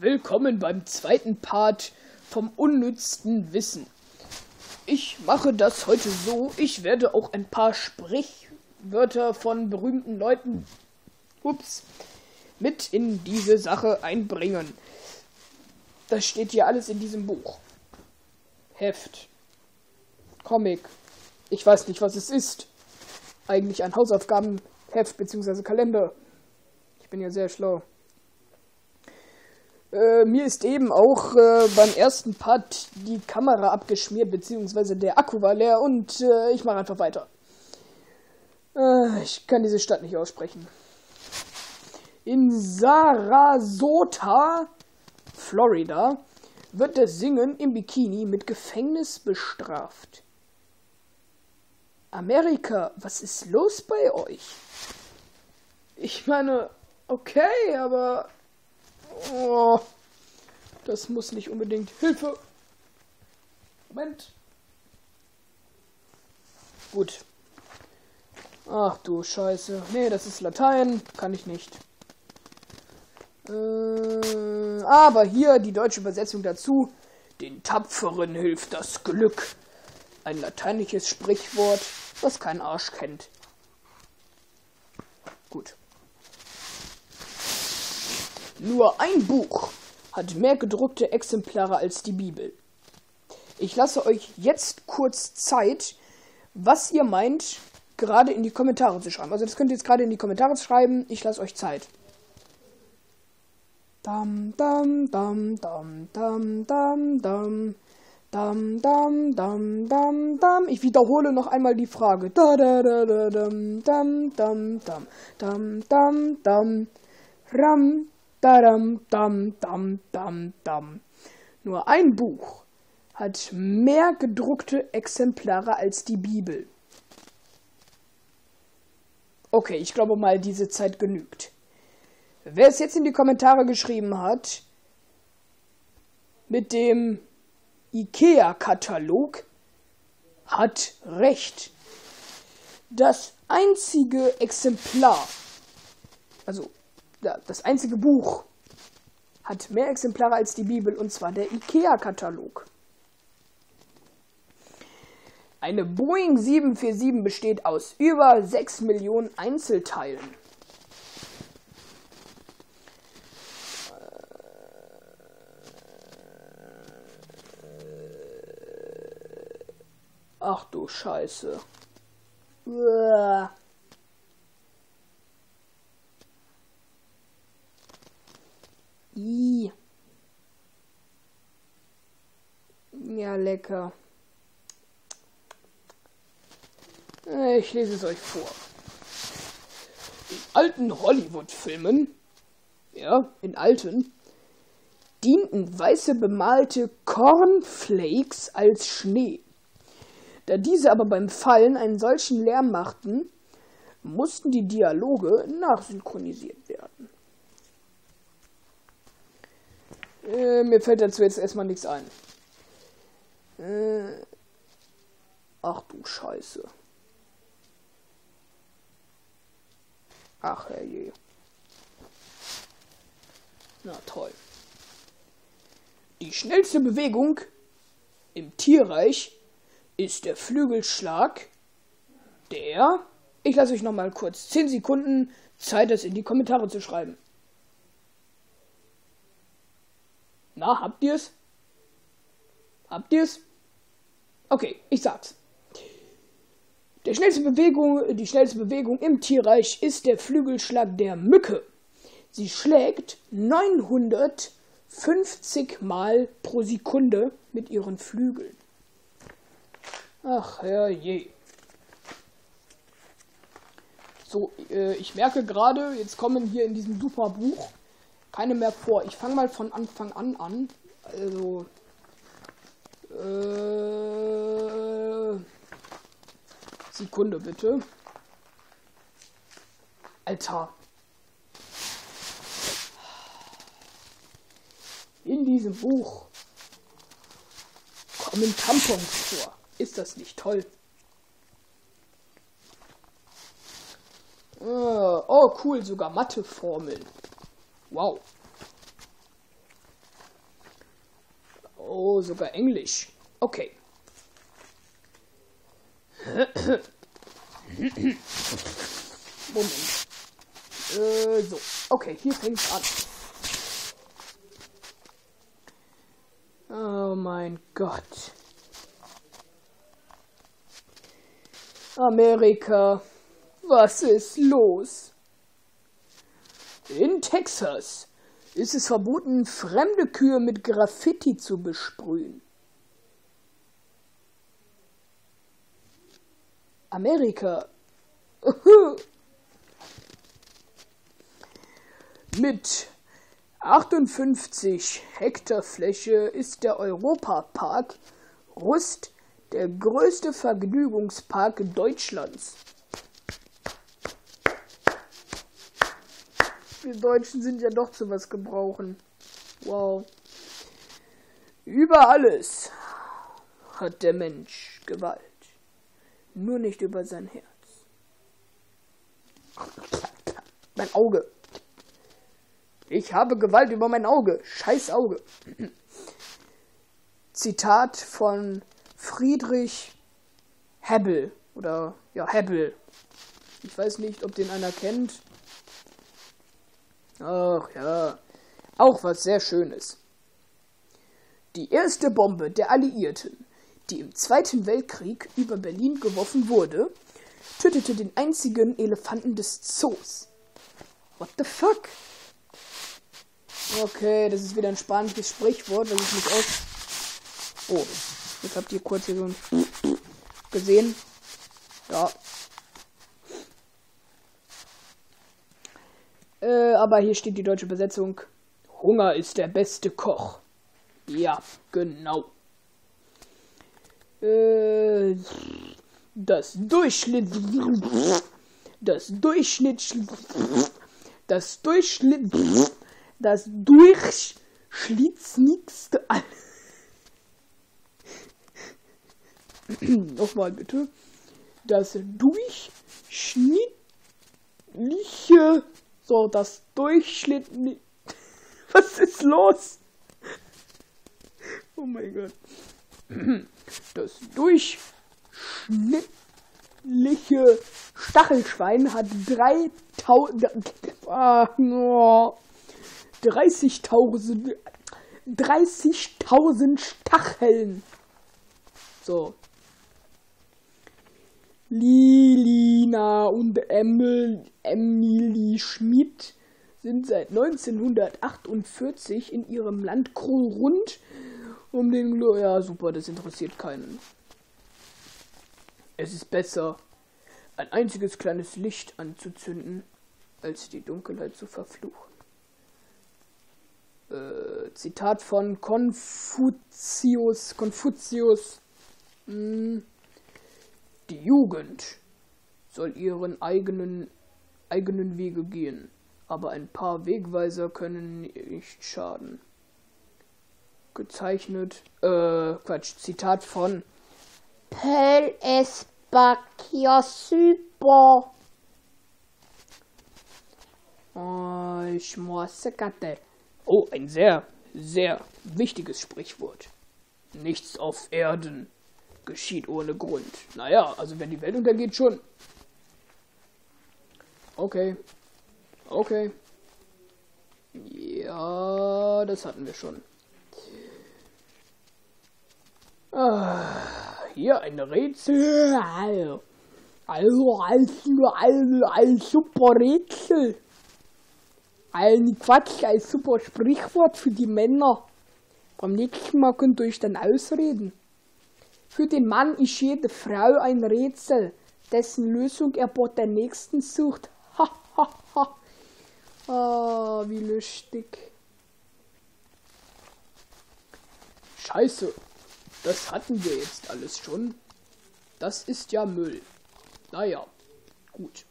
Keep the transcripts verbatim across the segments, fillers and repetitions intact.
Willkommen beim zweiten Part vom unnützten Wissen. Ich mache das heute so, ich werde auch ein paar Sprichwörter von berühmten Leuten ups, mit in diese Sache einbringen. Das steht hier alles in diesem Buch. Heft. Comic. Ich weiß nicht, was es ist. Eigentlich ein Hausaufgabenheft bzw. Kalender. Ich bin ja sehr schlau. Äh, mir ist eben auch äh, beim ersten Part die Kamera abgeschmiert, beziehungsweise der Akku war leer und äh, ich mache einfach weiter. Äh, ich kann diese Stadt nicht aussprechen. In Sarasota, Florida, wird das Singen im Bikini mit Gefängnis bestraft. Amerika, was ist los bei euch? Ich meine, okay, aber... Oh, das muss nicht unbedingt. Hilfe! Moment. Gut. Ach du Scheiße. Nee, das ist Latein. Kann ich nicht. Äh, aber hier die deutsche Übersetzung dazu. Den Tapferen hilft das Glück. Ein lateinisches Sprichwort, was kein Arsch kennt. Gut. Nur ein Buch hat mehr gedruckte Exemplare als die Bibel. Ich lasse euch jetzt kurz Zeit, was ihr meint, gerade in die Kommentare zu schreiben. Also das könnt ihr jetzt gerade in die Kommentare schreiben. Ich lasse euch Zeit. Dam, dam, dam, dam, dam, dam, dam. Dam, dam, dam, dam, dam. Ich wiederhole noch einmal die Frage. Da, da, da, da, dam, dam, dam, dam, dam, dam, dam, ram. Dam, dam, dam, dam, dam. Nur ein Buch hat mehr gedruckte Exemplare als die Bibel. Okay, ich glaube mal, diese Zeit genügt. Wer es jetzt in die Kommentare geschrieben hat, mit dem IKEA-Katalog, hat recht. Das einzige Exemplar, also ja, das einzige Buch hat mehr Exemplare als die Bibel, und zwar der IKEA-Katalog. Eine Boeing sieben vier sieben besteht aus über sechs Millionen Einzelteilen. Ach du Scheiße. Uah. I. Ja, lecker. Ich lese es euch vor. In alten Hollywood-Filmen, ja, in alten, dienten weiße bemalte Cornflakes als Schnee. Da diese aber beim Fallen einen solchen Lärm machten, mussten die Dialoge nachsynchronisiert werden. Äh, mir fällt dazu jetzt erstmal nichts ein. Äh, ach du Scheiße. Ach herrje. Na toll. Die schnellste Bewegung im Tierreich ist der Flügelschlag, der... Ich lasse euch nochmal kurz zehn Sekunden Zeit, das in die Kommentare zu schreiben. Na, habt ihr's? Habt ihr's? Okay, ich sag's. Der schnellste Bewegung, die schnellste Bewegung im Tierreich ist der Flügelschlag der Mücke. Sie schlägt neunhundertfünfzig Mal pro Sekunde mit ihren Flügeln. Ach herrje. So, äh, ich merke gerade, jetzt kommen hier in diesem super Buch keine mehr vor. Ich fange mal von Anfang an an. Also, äh, Sekunde bitte. Alter. In diesem Buch kommen Tampons vor. Ist das nicht toll? Oh, cool, sogar Matheformeln. Wow. sogar Englisch. Okay. Moment. Äh, so. Okay, hier fängt's an. Oh mein Gott. Amerika, was ist los? In Texas ist es verboten, fremde Kühe mit Graffiti zu besprühen. Amerika. Mit achtundfünfzig Hektar Fläche ist der Europapark Rust der größte Vergnügungspark Deutschlands. Wir Deutschen sind ja doch zu was gebrauchen. Wow. Über alles hat der Mensch Gewalt. Nur nicht über sein Herz. Mein Auge. Ich habe Gewalt über mein Auge. Scheiß Auge. Zitat von Friedrich Hebbel. Oder, ja, Hebbel. Ich weiß nicht, ob den einer kennt. Ach ja. Auch was sehr Schönes. Die erste Bombe der Alliierten, die im Zweiten Weltkrieg über Berlin geworfen wurde, tötete den einzigen Elefanten des Zoos. What the fuck? Okay, das ist wieder ein spanisches Sprichwort, was ich nicht aus... Oh, jetzt habt ihr kurz hier so ein... gesehen. Ja. Äh, aber hier steht die deutsche Übersetzung. Hunger ist der beste Koch. Ja, genau. Äh, das Durchschnitt... Das Durchschnitt... Das Durchschnitt... Das durchschnittlichste... Nochmal bitte. Das durchschnittliche... So, das Durchschnittliche... Was ist los? Oh mein Gott. Das durchschnittliche Stachelschwein hat dreitausend... Ah, no. dreißigtausend dreißigtausend Stacheln. So. Lilina und Emil, Emily Schmidt sind seit neunzehnhundertachtundvierzig in ihrem Land rund um den Glo... Ja, super, das interessiert keinen. Es ist besser, ein einziges kleines Licht anzuzünden, als die Dunkelheit zu verfluchen. Äh, Zitat von Konfuzius. Konfuzius. Hm. Die Jugend soll ihren eigenen, eigenen Wege gehen, aber ein paar Wegweiser können nicht schaden. Gezeichnet, äh, Quatsch, Zitat von Pearl Espacchia super. Oh, ich muss Gatte. Oh, ein sehr, sehr wichtiges Sprichwort. Nichts auf Erden geschieht ohne Grund. Naja, also wenn die Welt untergeht, schon. Okay. Okay. Ja, das hatten wir schon. Ah, hier ein Rätsel. Also als, als, als super Rätsel. Ein Quatsch, ein super Sprichwort für die Männer. Beim nächsten Mal könnt ihr euch dann ausreden. Für den Mann ist jede Frau ein Rätsel, dessen Lösung er bei der nächsten sucht. Ha, ha, ha. Ah, wie lustig. Scheiße, das hatten wir jetzt alles schon. Das ist ja Müll. Naja, gut.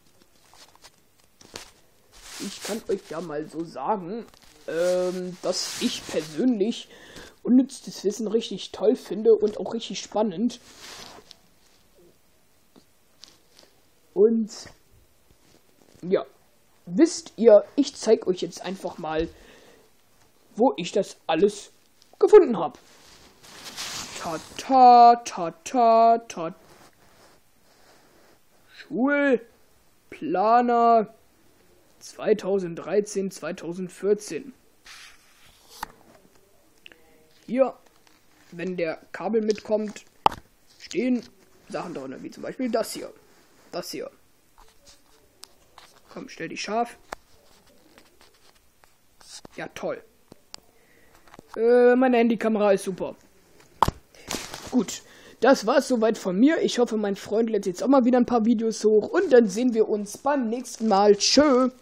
Ich kann euch ja mal so sagen, ähm, dass ich persönlich unnützes Wissen richtig toll finde und auch richtig spannend. Und ja, wisst ihr, ich zeige euch jetzt einfach mal, wo ich das alles gefunden habe. Ta ta ta ta ta. Schulplaner zweitausenddreizehn, zweitausendvierzehn. Hier, wenn der Kabel mitkommt, stehen Sachen drin, wie zum Beispiel das hier. Das hier. Komm, stell dich scharf. Ja, toll. Äh, meine Handykamera ist super. Gut, das war's soweit von mir. Ich hoffe, mein Freund lädt jetzt auch mal wieder ein paar Videos hoch. Und dann sehen wir uns beim nächsten Mal. Tschö.